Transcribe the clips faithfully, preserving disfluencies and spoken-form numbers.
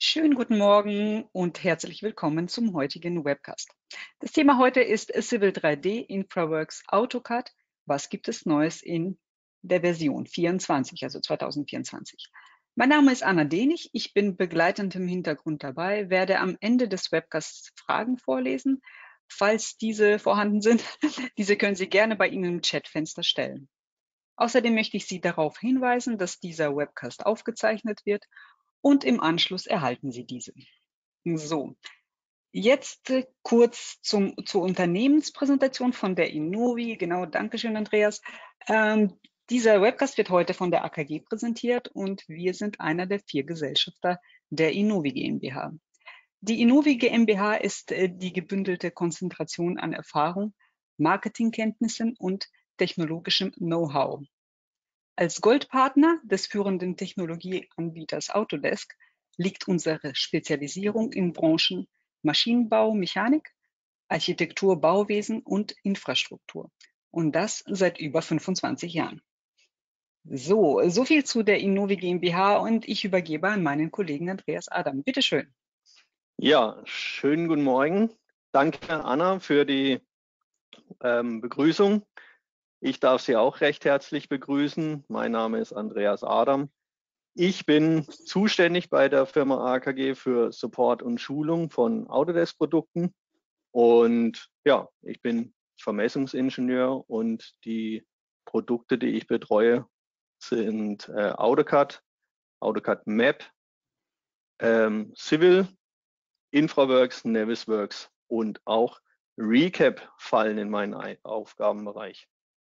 Schönen guten Morgen und herzlich willkommen zum heutigen Webcast. Das Thema heute ist Civil drei D, InfraWorks, AutoCAD. Was gibt es Neues in der Version vierundzwanzig, also zweitausendvierundzwanzig? Mein Name ist Anna Denig, ich bin begleitend im Hintergrund dabei, werde am Ende des Webcasts Fragen vorlesen. Falls diese vorhanden sind, diese können Sie gerne bei Ihnen im Chatfenster stellen. Außerdem möchte ich Sie darauf hinweisen, dass dieser Webcast aufgezeichnet wird und im Anschluss erhalten Sie diese. So, jetzt äh, kurz zum, zur Unternehmenspräsentation von der Innovi. Genau, Dankeschön, Andreas. Ähm, dieser Webcast wird heute von der A K G präsentiert und wir sind einer der vier Gesellschafter der Innovi GmbH. Die Innovi GmbH ist äh, die gebündelte Konzentration an Erfahrung, Marketingkenntnissen und technologischem Know-how. Als Goldpartner des führenden Technologieanbieters Autodesk liegt unsere Spezialisierung in Branchen Maschinenbau, Mechanik, Architektur, Bauwesen und Infrastruktur. Und das seit über fünfundzwanzig Jahren. So, so viel zu der Innovi GmbH und ich übergebe an meinen Kollegen Andreas Adam. Bitte schön. Ja, schönen guten Morgen. Danke, Anna, für die ähm, Begrüßung. Ich darf Sie auch recht herzlich begrüßen. Mein Name ist Andreas Adam. Ich bin zuständig bei der Firma A K G für Support und Schulung von Autodesk-Produkten. Und ja, ich bin Vermessungsingenieur und die Produkte, die ich betreue, sind äh, AutoCAD, AutoCAD Map, ähm, Civil, InfraWorks, Navisworks und auch Recap fallen in meinen Aufgabenbereich.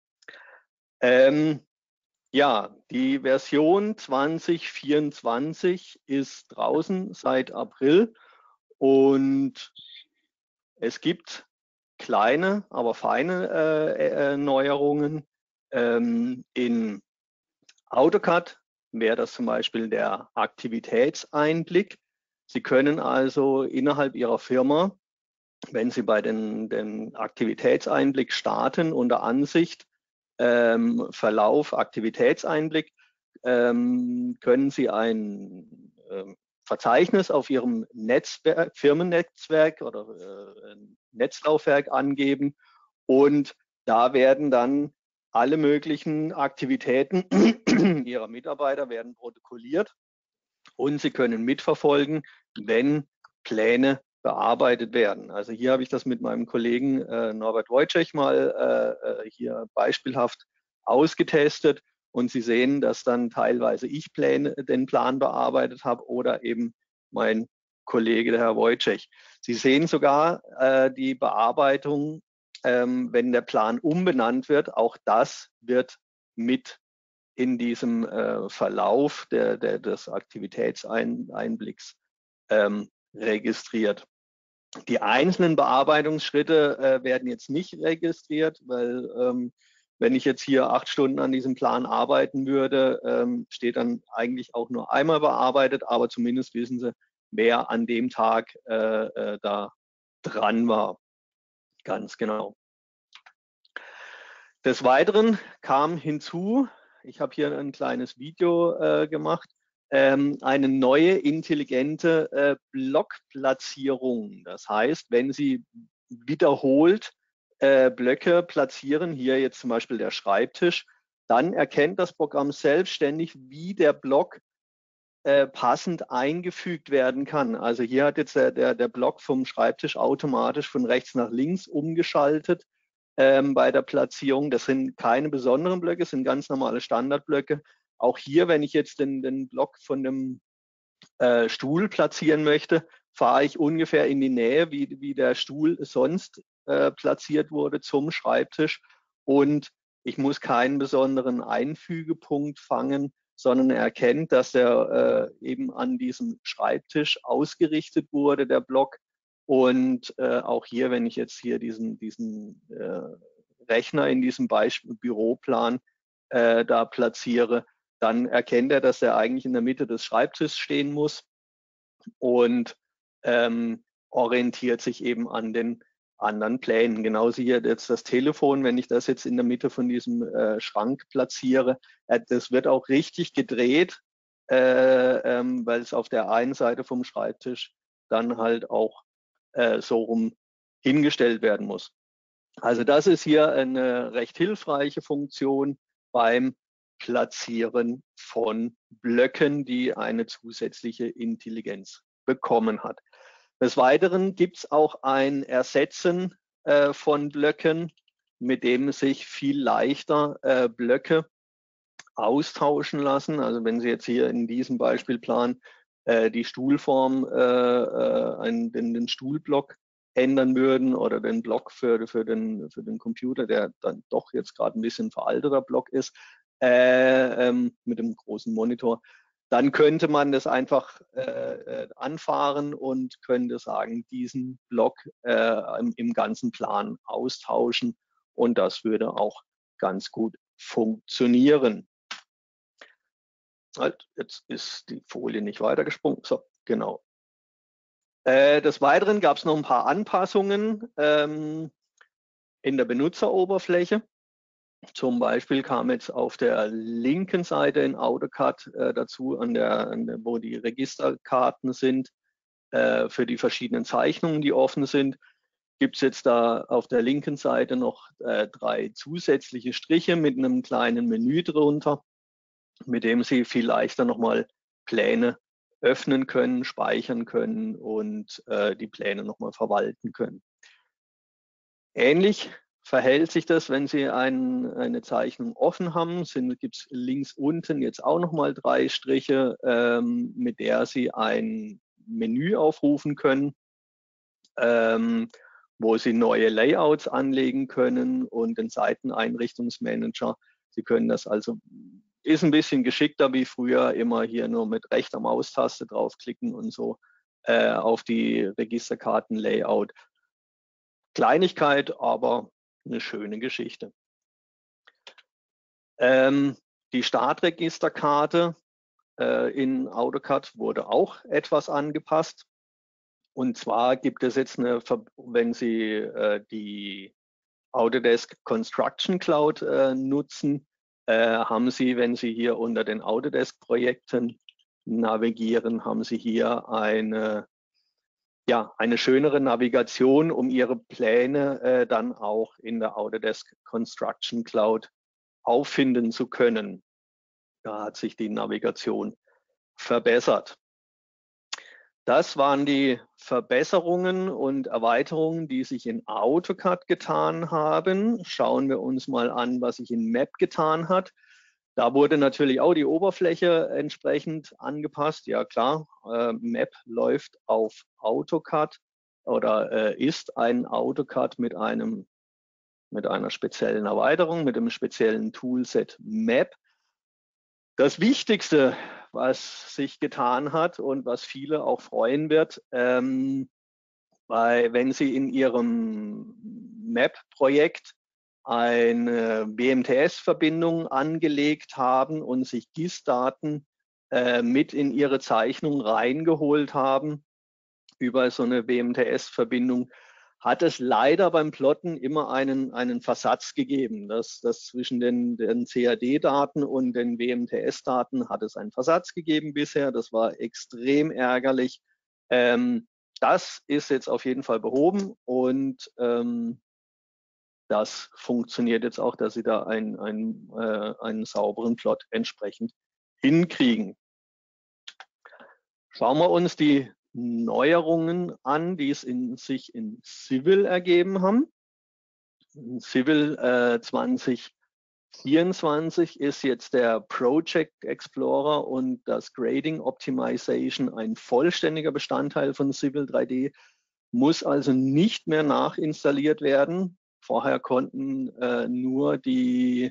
Ähm, ja, die Version zwanzig vierundzwanzig ist draußen seit April und es gibt kleine, aber feine äh, äh, Neuerungen. Ähm, in AutoCAD wäre das zum Beispiel der Aktivitätseinblick. Sie können also innerhalb Ihrer Firma, wenn Sie bei den, den Aktivitätseinblick starten, unter Ansicht, ähm, Verlauf, Aktivitätseinblick, ähm, können Sie ein ähm, Verzeichnis auf Ihrem Netzwerk, Firmennetzwerk oder äh, Netzlaufwerk angeben und da werden dann alle möglichen Aktivitäten Ihrer Mitarbeiter werden protokolliert und Sie können mitverfolgen, wenn Pläne bearbeitet werden. Also hier habe ich das mit meinem Kollegen äh, Norbert Wojciech mal äh, hier beispielhaft ausgetestet und Sie sehen, dass dann teilweise ich Pläne, den Plan bearbeitet habe oder eben mein Kollege, der Herr Wojciech. Sie sehen sogar äh, die Bearbeitung, ähm, wenn der Plan umbenannt wird. Auch das wird mit in diesem äh, Verlauf der, der, des Aktivitätseinblicks ähm, registriert. Die einzelnen Bearbeitungsschritte äh, werden jetzt nicht registriert, weil ähm, wenn ich jetzt hier acht Stunden an diesem Plan arbeiten würde, ähm, steht dann eigentlich auch nur einmal bearbeitet, aber zumindest wissen Sie, wer an dem Tag äh, äh, da dran war. Ganz genau. Des Weiteren kam hinzu, ich habe hier ein kleines Video äh, gemacht, ähm, eine neue intelligente äh, Blockplatzierung. Das heißt, wenn Sie wiederholt äh, Blöcke platzieren, hier jetzt zum Beispiel der Schreibtisch, dann erkennt das Programm selbstständig, wie der Block äh, passend eingefügt werden kann. Also hier hat jetzt der, der, der Block vom Schreibtisch automatisch von rechts nach links umgeschaltet ähm, bei der Platzierung. Das sind keine besonderen Blöcke, das sind ganz normale Standardblöcke. Auch hier, wenn ich jetzt den, den Block von dem äh, Stuhl platzieren möchte, fahre ich ungefähr in die Nähe, wie, wie der Stuhl sonst äh, platziert wurde zum Schreibtisch. Und ich muss keinen besonderen Einfügepunkt fangen, sondern er erkennt, dass er äh, eben an diesem Schreibtisch ausgerichtet wurde, der Block. Und äh, auch hier, wenn ich jetzt hier diesen, diesen äh, Rechner in diesem Beispiel Büroplan äh, da platziere, dann erkennt er, dass er eigentlich in der Mitte des Schreibtisches stehen muss und ähm, orientiert sich eben an den anderen Plänen. Genauso hier jetzt das Telefon, wenn ich das jetzt in der Mitte von diesem äh, Schrank platziere, äh, das wird auch richtig gedreht äh, ähm, weil es auf der einen Seite vom Schreibtisch dann halt auch äh, so rum hingestellt werden muss. Also das ist hier eine recht hilfreiche Funktion beim Platzieren von Blöcken, die eine zusätzliche Intelligenz bekommen hat. Des Weiteren gibt es auch ein Ersetzen äh, von Blöcken, mit dem sich viel leichter äh, Blöcke austauschen lassen. Also wenn Sie jetzt hier in diesem Beispielplan äh, die Stuhlform, äh, äh, einen, den, den Stuhlblock ändern würden oder den Block für, für, den, für den Computer, der dann doch jetzt gerade ein bisschen veralteter Block ist, äh, ähm, mit dem großen Monitor, dann könnte man das einfach äh, anfahren und könnte sagen, diesen Block äh, im, im ganzen Plan austauschen, und das würde auch ganz gut funktionieren. Halt, jetzt ist die Folie nicht weitergesprungen. So, genau. Äh, des Weiteren gab es noch ein paar Anpassungen ähm, in der Benutzeroberfläche. Zum Beispiel kam jetzt auf der linken Seite in AutoCAD äh, dazu, an der, an der, wo die Registerkarten sind, äh, für die verschiedenen Zeichnungen, die offen sind, gibt es jetzt da auf der linken Seite noch äh, drei zusätzliche Striche mit einem kleinen Menü drunter, mit dem Sie viel leichter nochmal Pläne öffnen können, speichern können und äh, die Pläne nochmal verwalten können. Ähnlich verhält sich das, wenn Sie ein, eine Zeichnung offen haben, gibt es links unten jetzt auch nochmal drei Striche, ähm, mit der Sie ein Menü aufrufen können, ähm, wo Sie neue Layouts anlegen können und den Seiteneinrichtungsmanager. Sie können das also, ist ein bisschen geschickter wie früher, immer hier nur mit rechter Maustaste draufklicken und so äh, auf die Registerkarten-Layout. Kleinigkeit, aber eine schöne Geschichte. Ähm, die Startregisterkarte äh, in AutoCAD wurde auch etwas angepasst. Und zwar gibt es jetzt eine, wenn Sie äh, die Autodesk Construction Cloud äh, nutzen, äh, haben Sie, wenn Sie hier unter den Autodesk-Projekten navigieren, haben Sie hier eine, ja, eine schönere Navigation, um Ihre Pläne äh, dann auch in der Autodesk Construction Cloud auffinden zu können. Da hat sich die Navigation verbessert. Das waren die Verbesserungen und Erweiterungen, die sich in AutoCAD getan haben. Schauen wir uns mal an, was sich in Map getan hat. Da wurde natürlich auch die Oberfläche entsprechend angepasst. Ja klar, äh, Map läuft auf AutoCAD oder äh, ist ein AutoCAD mit einem mit einer speziellen Erweiterung, mit dem speziellen Toolset Map. Das Wichtigste, was sich getan hat und was viele auch freuen wird, ähm, weil wenn Sie in Ihrem Map-Projekt eine B M T S-Verbindung angelegt haben und sich G I S-Daten äh, mit in Ihre Zeichnung reingeholt haben über so eine B M T S-Verbindung, hat es leider beim Plotten immer einen, einen Versatz gegeben. Das, das zwischen den, den C A D-Daten und den B M T S-Daten hat es einen Versatz gegeben bisher. Das war extrem ärgerlich. Ähm, das ist jetzt auf jeden Fall behoben und ähm, das funktioniert jetzt auch, dass Sie da ein, ein, äh, einen sauberen Plot entsprechend hinkriegen. Schauen wir uns die Neuerungen an, die es in sich in Civil ergeben haben. In Civil äh, zwanzig vierundzwanzig ist jetzt der Project Explorer und das Grading Optimization ein vollständiger Bestandteil von Civil drei D, muss also nicht mehr nachinstalliert werden. Vorher konnten äh, nur die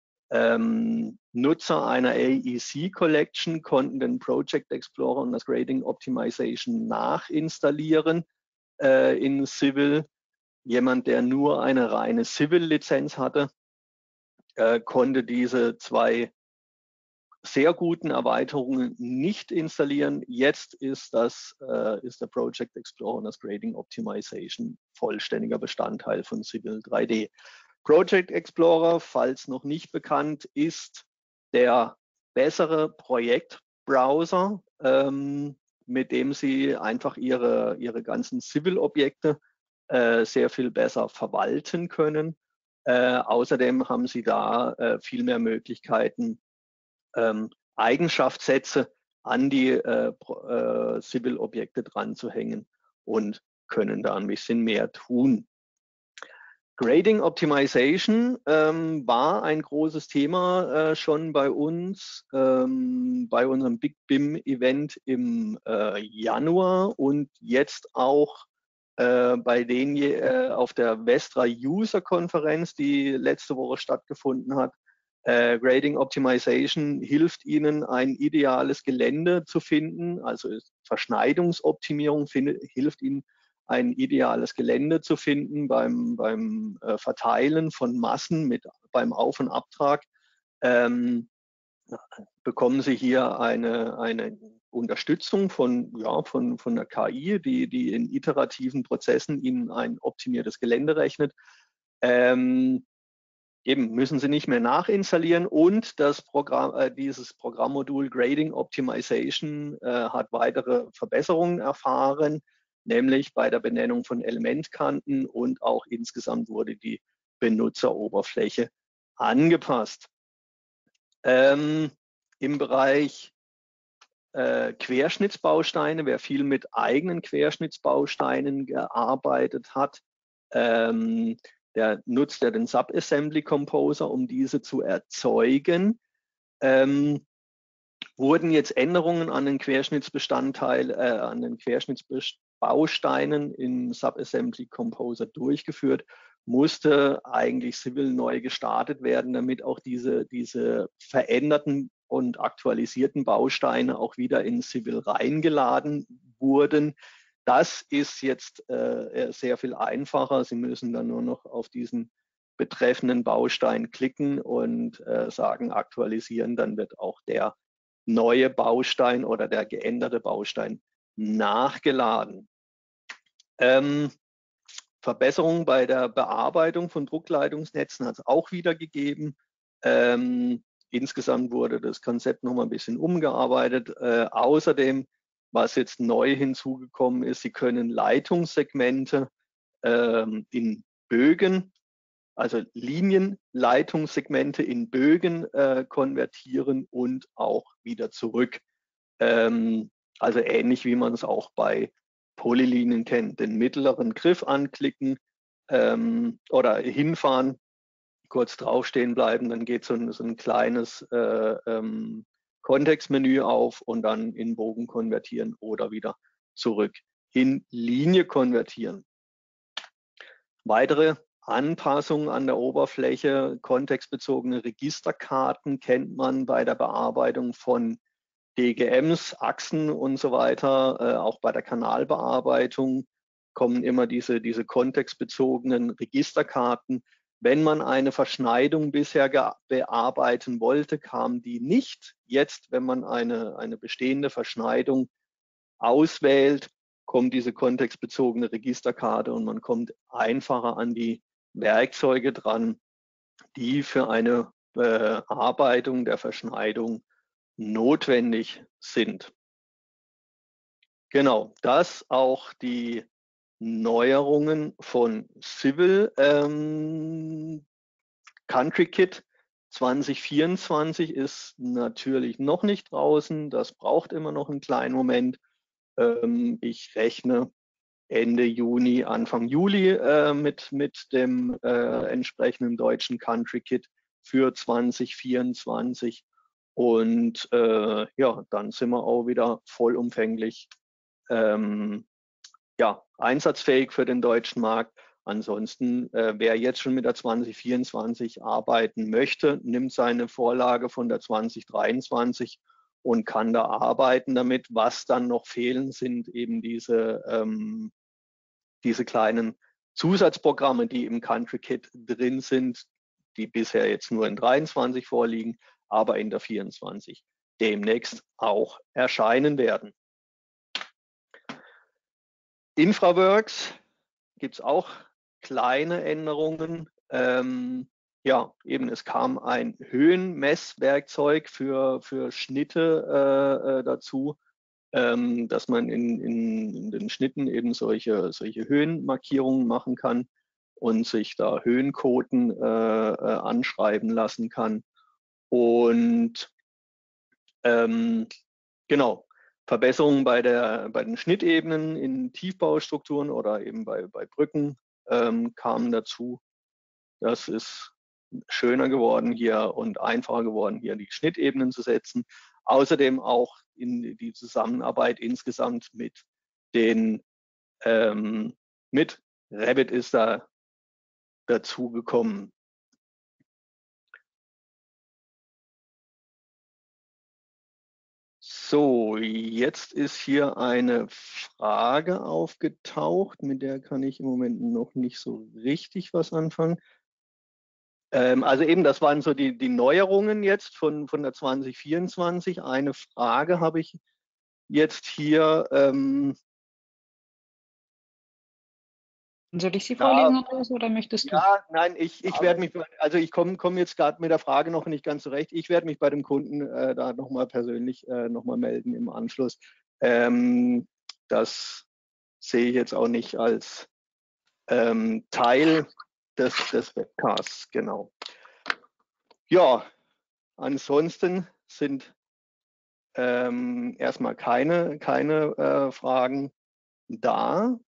Ähm, Nutzer einer A E C Collection konnten den Project Explorer und das Grading Optimization nachinstallieren äh, in Civil. Jemand, der nur eine reine Civil-Lizenz hatte, äh, konnte diese zwei sehr guten Erweiterungen nicht installieren. Jetzt ist, das, äh, ist der Project Explorer und das Grading Optimization vollständiger Bestandteil von Civil drei D. Project Explorer, falls noch nicht bekannt, ist der bessere Projekt Webbrowser, ähm, mit dem Sie einfach Ihre, Ihre ganzen Civil-Objekte äh, sehr viel besser verwalten können. Äh, außerdem haben Sie da äh, viel mehr Möglichkeiten, ähm, Eigenschaftssätze an die äh, äh, Civil-Objekte dran zu hängen und können da ein bisschen mehr tun. Grading Optimization ähm, war ein großes Thema äh, schon bei uns, ähm, bei unserem Big B I M-Event im äh, Januar und jetzt auch äh, bei den äh, auf der Vestra User-Konferenz, die letzte Woche stattgefunden hat. Äh, Grading Optimization hilft Ihnen, ein ideales Gelände zu finden, also Verschneidungsoptimierung findet, hilft Ihnen, ein ideales Gelände zu finden beim, beim äh, Verteilen von Massen mit, beim Auf- und Abtrag. Ähm, bekommen Sie hier eine, eine Unterstützung von, ja, von, von der K I, die, die in iterativen Prozessen Ihnen ein optimiertes Gelände rechnet. Ähm, eben müssen Sie nicht mehr nachinstallieren und das Programm, äh, dieses Programmmodul Grading Optimization äh, hat weitere Verbesserungen erfahren, nämlich bei der Benennung von Elementkanten und auch insgesamt wurde die Benutzeroberfläche angepasst. Ähm, Im Bereich äh, Querschnittsbausteine, wer viel mit eigenen Querschnittsbausteinen gearbeitet hat, ähm, der nutzt ja den Subassembly Composer, um diese zu erzeugen. Ähm, wurden jetzt Änderungen an den Querschnittsbestandteil, äh, an den Querschnittsbausteinen im Subassembly Composer durchgeführt, musste eigentlich Civil neu gestartet werden, damit auch diese, diese veränderten und aktualisierten Bausteine auch wieder in Civil reingeladen wurden. Das ist jetzt äh, sehr viel einfacher. Sie müssen dann nur noch auf diesen betreffenden Baustein klicken und äh, sagen aktualisieren, dann wird auch der neue Baustein oder der geänderte Baustein nachgeladen. Ähm, Verbesserungen bei der Bearbeitung von Druckleitungsnetzen hat es auch wieder gegeben. Ähm, insgesamt wurde das Konzept noch mal ein bisschen umgearbeitet. Äh, außerdem, was jetzt neu hinzugekommen ist, Sie können Leitungssegmente ähm, in Bögen, also Linienleitungssegmente in Bögen äh, konvertieren und auch wieder zurück. Ähm, also ähnlich wie man es auch bei Polylinien kennt. Den mittleren Griff anklicken ähm, oder hinfahren, kurz draufstehen bleiben, dann geht so ein, so ein kleines äh, ähm, Kontextmenü auf und dann in Bogen konvertieren oder wieder zurück in Linie konvertieren. Weitere Anpassungen an der Oberfläche, kontextbezogene Registerkarten kennt man bei der Bearbeitung von D G Ms, Achsen und so weiter. Äh, auch bei der Kanalbearbeitung kommen immer diese, diese kontextbezogenen Registerkarten. Wenn man eine Verschneidung bisher bearbeiten wollte, kam die nicht. Jetzt, wenn man eine, eine bestehende Verschneidung auswählt, kommt diese kontextbezogene Registerkarte und man kommt einfacher an die Werkzeuge dran, die für eine Bearbeitung der Verschneidung notwendig sind. Genau, das auch die Neuerungen von Civil. Ähm, Country Kit zwanzig vierundzwanzig ist natürlich noch nicht draußen. Das braucht immer noch einen kleinen Moment. Ähm, ich rechne Ende Juni, Anfang Juli äh, mit, mit dem äh, entsprechenden deutschen Country Kit für zwanzig vierundzwanzig. Und äh, ja, dann sind wir auch wieder vollumfänglich ähm, ja, einsatzfähig für den deutschen Markt. Ansonsten, äh, wer jetzt schon mit der zwanzig vierundzwanzig arbeiten möchte, nimmt seine Vorlage von der zwanzig dreiundzwanzig und kann da arbeiten damit. Was dann noch fehlen, sind eben diese, ähm, diese kleinen Zusatzprogramme, die im Country Kit drin sind, die bisher jetzt nur in dreiundzwanzig vorliegen, aber in der vierundzwanzig demnächst auch erscheinen werden. Infraworks gibt es auch kleine Änderungen. Ähm, ja, eben, es kam ein Höhenmesswerkzeug für, für Schnitte äh, dazu, ähm, dass man in, in, in den Schnitten eben solche, solche Höhenmarkierungen machen kann und sich da Höhenkoten äh, äh, anschreiben lassen kann. Und ähm, genau, Verbesserungen bei, der, bei den Schnittebenen in Tiefbaustrukturen oder eben bei, bei Brücken ähm, kamen dazu. Das ist schöner geworden hier und einfacher geworden, hier die Schnittebenen zu setzen. Außerdem auch in die Zusammenarbeit insgesamt mit den ähm, mit Revit ist da dazu gekommen. So, jetzt ist hier eine Frage aufgetaucht, mit der kann ich im Moment noch nicht so richtig was anfangen. Ähm, also eben, das waren so die, die Neuerungen jetzt von, von der zwanzig vierundzwanzig. Eine Frage habe ich jetzt hier. Ähm, Soll ich sie ja, vorlesen oder, oder möchtest du? ja, nein, ich, ich werde mich, also ich komme komm jetzt gerade mit der Frage noch nicht ganz zurecht. Ich werde mich bei dem Kunden äh, da nochmal persönlich äh, nochmal melden im Anschluss. Ähm, das sehe ich jetzt auch nicht als ähm, Teil des, des Webcasts, genau. Ja, ansonsten sind ähm, erstmal keine, keine äh, Fragen da.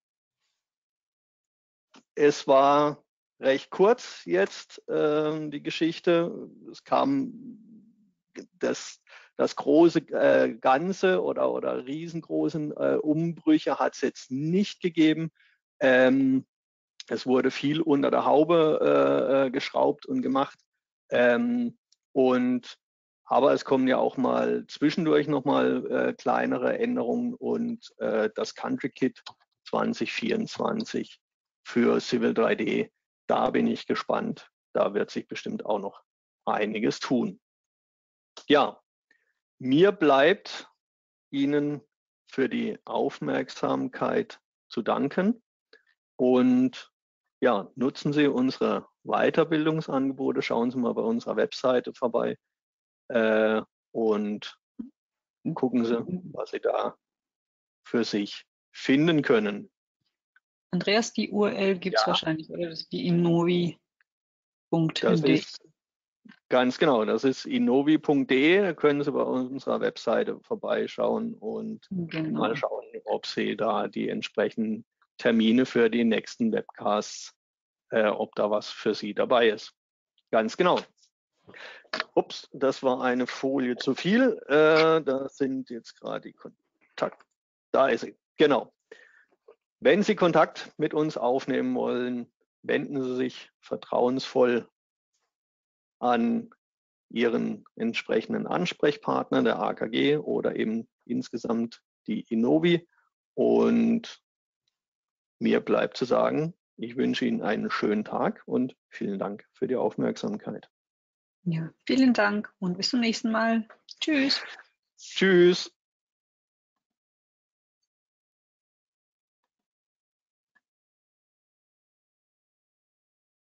Es war recht kurz jetzt ähm, die Geschichte. Es kam das, das große äh, Ganze oder, oder riesengroßen äh, Umbrüche hat es jetzt nicht gegeben. Ähm, es wurde viel unter der Haube äh, geschraubt und gemacht. Ähm, und aber es kommen ja auch mal zwischendurch nochmal äh, kleinere Änderungen und äh, das Country Kit zwanzig vierundzwanzig für Civil drei D, da bin ich gespannt. Da wird sich bestimmt auch noch einiges tun. Ja, mir bleibt Ihnen für die Aufmerksamkeit zu danken und ja, nutzen Sie unsere Weiterbildungsangebote, schauen Sie mal bei unserer Webseite vorbei äh, und gucken Sie, was Sie da für sich finden können. Andreas, die U R L gibt es Ja, wahrscheinlich, oder? Das ist die innovi Punkt das de. ist ganz genau, das ist innovi Punkt de, da können Sie bei unserer Webseite vorbeischauen und Genau. mal schauen, ob Sie da die entsprechenden Termine für die nächsten Webcasts, äh, ob da was für Sie dabei ist. Ganz genau. Ups, das war eine Folie zu viel. Äh, da sind jetzt gerade die Kontakt. Da ist sie. Genau. Wenn Sie Kontakt mit uns aufnehmen wollen, wenden Sie sich vertrauensvoll an Ihren entsprechenden Ansprechpartner, der A K G oder eben insgesamt die Innovi. Und mir bleibt zu sagen, ich wünsche Ihnen einen schönen Tag und vielen Dank für die Aufmerksamkeit. Ja, vielen Dank und bis zum nächsten Mal. Tschüss. Tschüss.